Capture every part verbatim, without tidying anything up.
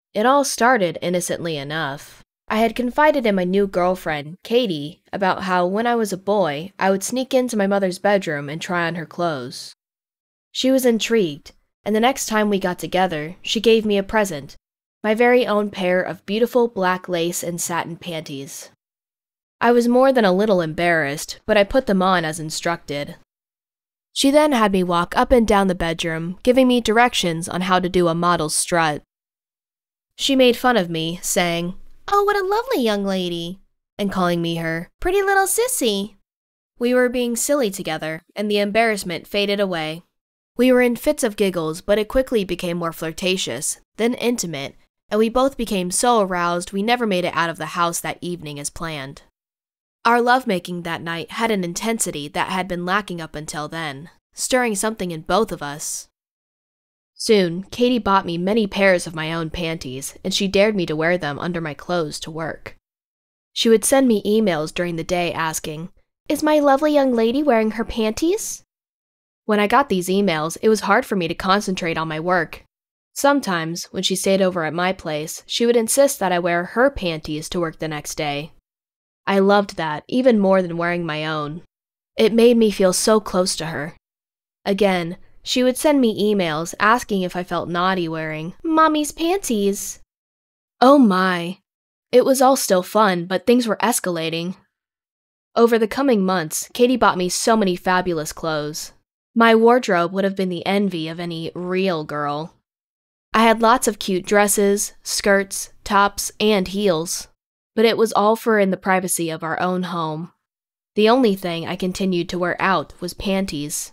It all started innocently enough. I had confided in my new girlfriend, Katie, about how when I was a boy, I would sneak into my mother's bedroom and try on her clothes. She was intrigued, and the next time we got together, she gave me a present, my very own pair of beautiful black lace and satin panties. I was more than a little embarrassed, but I put them on as instructed. She then had me walk up and down the bedroom, giving me directions on how to do a model's strut. She made fun of me, saying, "Oh, what a lovely young lady," and calling me her pretty little sissy. We were being silly together, and the embarrassment faded away. We were in fits of giggles, but it quickly became more flirtatious, then intimate, and we both became so aroused we never made it out of the house that evening as planned. Our lovemaking that night had an intensity that had been lacking up until then, stirring something in both of us. Soon, Katie bought me many pairs of my own panties, and she dared me to wear them under my clothes to work. She would send me emails during the day asking, "Is my lovely young lady wearing her panties?" When I got these emails, it was hard for me to concentrate on my work. Sometimes, when she stayed over at my place, she would insist that I wear her panties to work the next day. I loved that, even more than wearing my own. It made me feel so close to her. Again, she would send me emails asking if I felt naughty wearing Mommy's panties. Oh my. It was all still fun, but things were escalating. Over the coming months, Katie bought me so many fabulous clothes. My wardrobe would have been the envy of any real girl. I had lots of cute dresses, skirts, tops, and heels. But it was all for in the privacy of our own home. The only thing I continued to wear out was panties.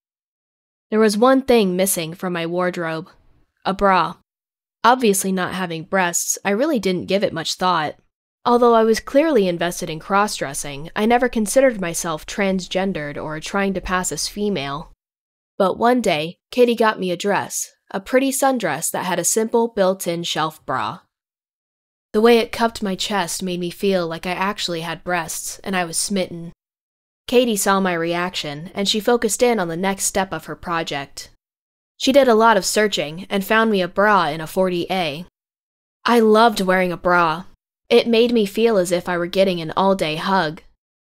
There was one thing missing from my wardrobe: a bra. Obviously not having breasts, I really didn't give it much thought. Although I was clearly invested in cross-dressing, I never considered myself transgendered or trying to pass as female. But one day, Katie got me a dress, a pretty sundress that had a simple built-in shelf bra. The way it cupped my chest made me feel like I actually had breasts, and I was smitten. Katie saw my reaction, and she focused in on the next step of her project. She did a lot of searching, and found me a bra in a forty A. I loved wearing a bra. It made me feel as if I were getting an all-day hug.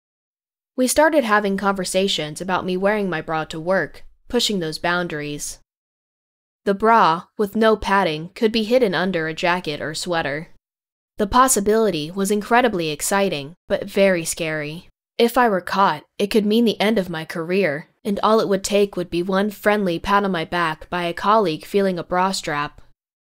We started having conversations about me wearing my bra to work, pushing those boundaries. The bra, with no padding, could be hidden under a jacket or sweater. The possibility was incredibly exciting, but very scary. If I were caught, it could mean the end of my career, and all it would take would be one friendly pat on my back by a colleague feeling a bra strap.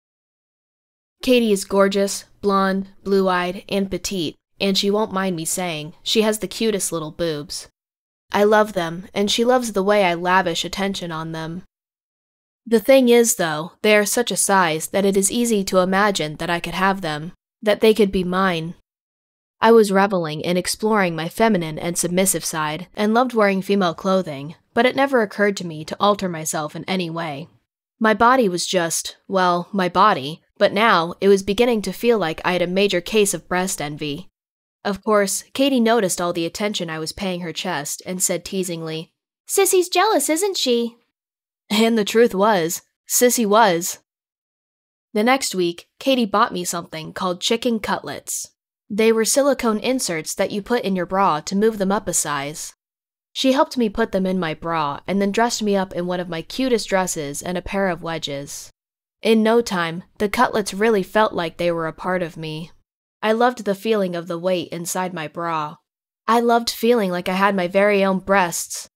Katie is gorgeous, blonde, blue-eyed, and petite, and she won't mind me saying, she has the cutest little boobs. I love them, and she loves the way I lavish attention on them. The thing is, though, they are such a size that it is easy to imagine that I could have them, that they could be mine. I was reveling in exploring my feminine and submissive side, and loved wearing female clothing, but it never occurred to me to alter myself in any way. My body was just, well, my body, but now it was beginning to feel like I had a major case of breast envy. Of course, Katie noticed all the attention I was paying her chest, and said teasingly, "Sissy's jealous, isn't she?" And the truth was, Sissy was. The next week, Katie bought me something called chicken cutlets. They were silicone inserts that you put in your bra to move them up a size. She helped me put them in my bra and then dressed me up in one of my cutest dresses and a pair of wedges. In no time, the cutlets really felt like they were a part of me. I loved the feeling of the weight inside my bra. I loved feeling like I had my very own breasts.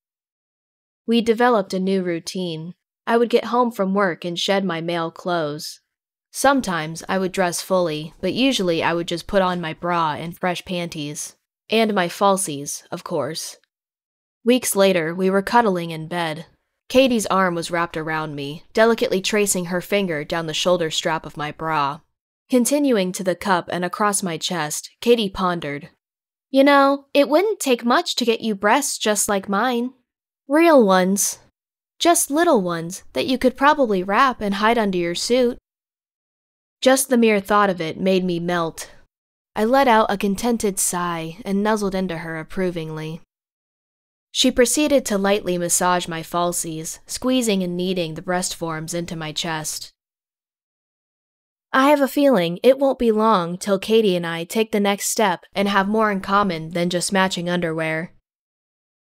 We developed a new routine. I would get home from work and shed my male clothes. Sometimes I would dress fully, but usually I would just put on my bra and fresh panties. And my falsies, of course. Weeks later, we were cuddling in bed. Katie's arm was wrapped around me, delicately tracing her finger down the shoulder strap of my bra. Continuing to the cup and across my chest, Katie pondered. "You know, it wouldn't take much to get you breasts just like mine. Real ones. Just little ones that you could probably wrap and hide under your suit." Just the mere thought of it made me melt. I let out a contented sigh and nuzzled into her approvingly. She proceeded to lightly massage my falsies, squeezing and kneading the breast forms into my chest. I have a feeling it won't be long till Katie and I take the next step and have more in common than just matching underwear.